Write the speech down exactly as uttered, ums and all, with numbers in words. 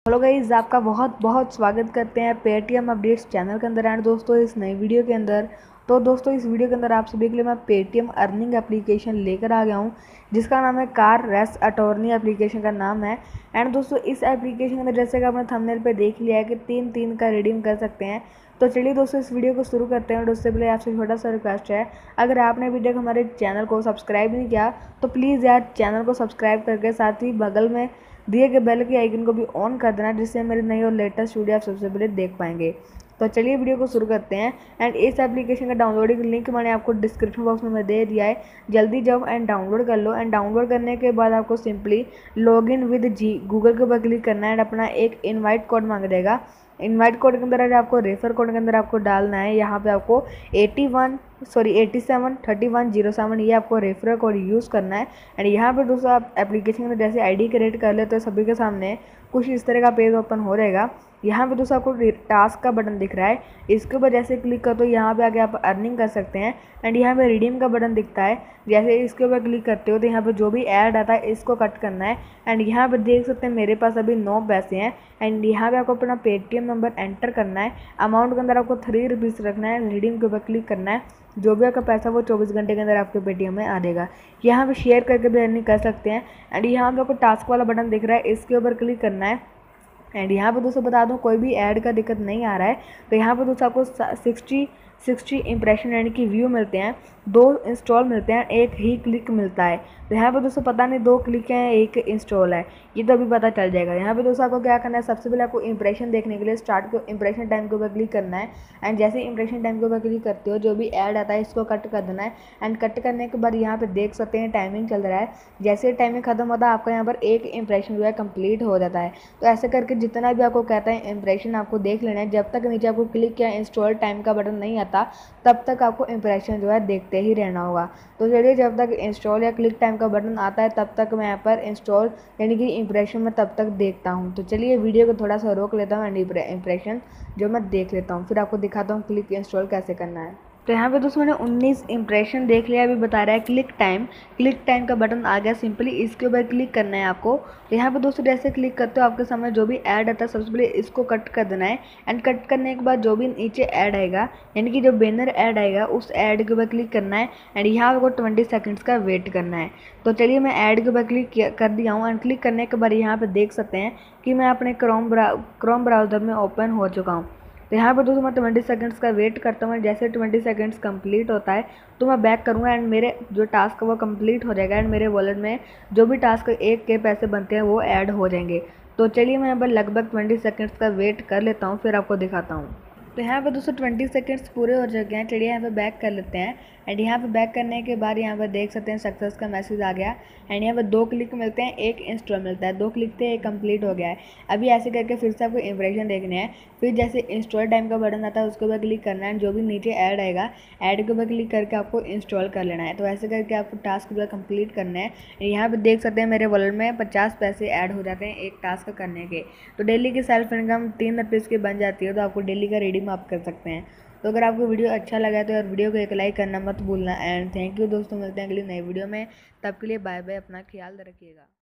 Hello guys, आपका बहुत बहुत स्वागत करते हैं पेटीएम अपडेट्स चैनल के अंदर। एंड दोस्तों इस नई वीडियो के अंदर तो दोस्तों इस वीडियो के अंदर आप सभी के लिए मैं पेटीएम अर्निंग एप्लीकेशन लेकर आ गया हूं, जिसका नाम है कार रेस अटॉर्नी। एप्लीकेशन का नाम है। एंड दोस्तों इस एप्लीकेशन के अंदर जैसे कि आपने थंबनेल पे देख लिया है कि तीन तीन का रिडीम कर सकते हैं। तो चलिए दोस्तों इस वीडियो को शुरू करते हैं। और उससे पहले आपसे छोटा सा रिक्वेस्ट है, अगर आपने अभी तक हमारे चैनल को सब्सक्राइब नहीं किया तो प्लीज़ यार चैनल को सब्सक्राइब करके साथ ही बगल में दिए गए बेल के आइकन को भी ऑन कर देना, जिससे मेरी नई और लेटेस्ट वीडियो आप सबसे पहले देख पाएंगे। तो चलिए वीडियो को शुरू करते हैं। एंड इस एप्लीकेशन का डाउनलोडिंग लिंक मैंने आपको डिस्क्रिप्शन बॉक्स में दे दिया है, जल्दी जाओ एंड डाउनलोड कर लो। एंड डाउनलोड करने के बाद आपको simply log in with G Google के ऊपर क्लिक करना है एंड अपना एक इनवाइट कोड मांग देगा। इनवाइट कोड के अंदर आपको रेफर कोड के अंदर आपको डालना है। यहाँ पे आपको AT one sorry AT seven thirty one zero seven ये आपको रेफर कोड यूज़ करना है। एंड यहाँ पे दोस्तों आप एप्लीकेशन में जैसे आईडी क्रिएट कर लेते हो सभी के सामने कुछ इस तरह का पेज ओपन हो रहेगा। यहाँ पे दोस्तों आपको टास्क का बटन दिख रहा है, इसके ऊपर जैसे क्लिक कर तो यहाँ पे आके आप अर्निंग कर सकते हैं। एंड यहाँ पे रिडीम का बटन दिखता है, जैसे इसके ऊपर क्लिक करते हो तो यहाँ पे जो भी ऐड आता है इसको कट करना है। एंड यहाँ पे देख सकते हैं मेरे पास अभी नौ पैसे हैं। एंड यहाँ पे आपको अपना पेटीएम नंबर एंटर करना है। अमाउंट के अंदर आपको थ्री रुपीज़ रखना है। रिडीम के ऊपर क्लिक करना है, जो भी आपका पैसा वो चौबीस घंटे के अंदर आपके पेटीएम में आ जाएगा। यहाँ पे शेयर करके भी अर्निंग कर सकते हैं। एंड यहाँ पे आपको टास्क वाला बटन दिख रहा है, इसके ऊपर क्लिक करना है। एंड यहाँ पे दोस्तों बता दूँ कोई भी ऐड का दिक्कत नहीं आ रहा है। तो यहाँ पे दोस्तों आपको सिक्सटी सिक्सटी इंप्रेशन यानी कि व्यू मिलते हैं, दो इंस्टॉल मिलते हैं, एक ही क्लिक मिलता है। तो यहाँ पे दोस्तों पता नहीं दो क्लिक हैं एक इंस्टॉल है, ये तो अभी पता चल जाएगा। यहाँ पे दोस्तों आपको क्या करना है, सबसे पहले आपको इंप्रेशन देखने के लिए स्टार्ट को इंप्रेशन टाइम के ऊपर क्लिक करना है। एंड जैसे इंप्रेशन टाइम के ऊपर क्लिक करते हो जो भी ऐड आता है इसको कट कर देना है। एंड कट करने के बाद यहाँ पे देख सकते हैं टाइमिंग चल रहा है, जैसे टाइमिंग खत्म होता है आपका यहाँ पर एक इंप्रेशन जो है कंप्लीट हो जाता है। तो ऐसे करके जितना भी आपको कहता है इंप्रेशन आपको देख लेना है, जब तक नीचे आपको क्लिक या इंस्टॉल टाइम का बटन नहीं आता तब तक आपको इंप्रेशन जो है देखते ही रहना होगा। तो चलिए जब तक इंस्टॉल या क्लिक टाइम का बटन आता है तब तक मैं यहाँ पर इंस्टॉल यानी कि इंप्रेशन में तब तक देखता हूँ। तो चलिए वीडियो को थोड़ा सा रोक लेता हूँ एंड इंप्रेशन जो मैं देख लेता हूँ, फिर आपको दिखाता हूँ क्लिक इंस्टॉल कैसे करना है। तो यहाँ पे दोस्तों मैंने उन्नीस इंप्रेशन देख लिया। अभी बता रहा है क्लिक टाइम, क्लिक टाइम का बटन आ गया, सिंपली इसके ऊपर क्लिक करना है आपको। तो यहाँ पे दोस्तों जैसे क्लिक करते हो आपके सामने जो भी ऐड आता है सबसे पहले इसको कट कर देना है। एंड कट करने के बाद जो भी नीचे ऐड आएगा यानी कि जो बैनर ऐड आएगा उस ऐड के ऊपर क्लिक करना है। एंड यहाँ आपको ट्वेंटी सेकेंड्स का वेट करना है। तो चलिए मैं ऐड के ऊपर क्लिक कर दिया हूँ। एंड क्लिक करने के बाद यहाँ पर देख सकते हैं कि मैं अपने क्रोम ब्रा क्रोम ब्राउज़र में ओपन हो चुका हूँ। तो यहाँ पर दोस्तों मैं ट्वेंटी सेकंड्स का वेट करता हूँ। जैसे ट्वेंटी सेकंड्स कंप्लीट होता है तो मैं बैक करूँगा एंड मेरे जो टास्क है वो कंप्लीट हो जाएगा। एंड मेरे वॉलेट में जो भी टास्क एक के पैसे बनते हैं वो ऐड हो जाएंगे। तो चलिए मैं यहाँ पर लगभग ट्वेंटी सेकंड्स का वेट कर लेता हूँ, फिर आपको दिखाता हूँ। तो यहाँ पे दोस्तों ट्वेंटी सेकंड्स पूरे हो चुके हैं। चलिए यहाँ पे बैक कर लेते हैं। एंड यहाँ पे बैक करने के बाद यहाँ पे देख सकते हैं सक्सेस का मैसेज आ गया। एंड यहाँ पे दो क्लिक मिलते हैं, एक इंस्टॉल मिलता है, दो क्लिक थे एक कंप्लीट हो गया है। अभी ऐसे करके फिर से आपको इंप्रेशन देखने हैं, फिर जैसे इंस्टॉल टाइम का बटन आता है उसके ऊपर क्लिक करना है। जो भी नीचे ऐड आएगा ऐड के ऊपर क्लिक करके आपको इंस्टॉल कर लेना है। तो ऐसे करके आपको टास्क जो है कंप्लीट करना है। यहाँ पे देख सकते हैं मेरे वॉलेट में पचास पैसे ऐड हो जाते हैं एक टास्क करने के। तो डेली की सेल्फ इनकम तीन रुपीज़ की बन जाती है। तो आपको डेली का रिडीम आप कर सकते हैं। तो अगर आपको वीडियो अच्छा लगा है तो यार वीडियो को एक लाइक करना मत भूलना। एंड थैंक यू दोस्तों, मिलते हैं अगली नई वीडियो में, तब के लिए बाय बाय, अपना ख्याल रखिएगा।